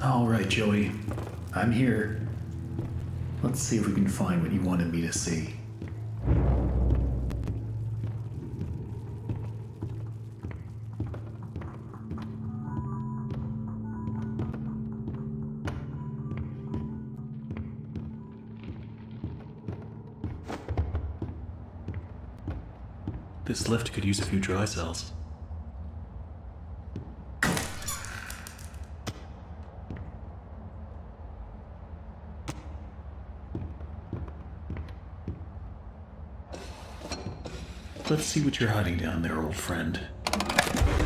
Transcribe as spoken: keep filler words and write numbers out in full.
All right, Joey. I'm here. Let's see if we can find what you wanted me to see. This lift could use a few dry cells. Let's see what you're hiding down there, old friend.